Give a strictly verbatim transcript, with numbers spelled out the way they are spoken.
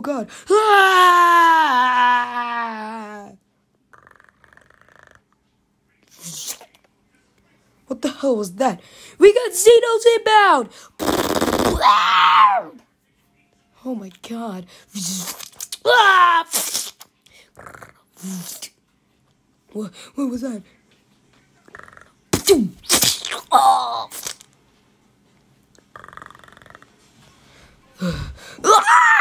god. Ah! What the hell was that? We got Xenos inbound! Oh my god. What, what was that? Oh.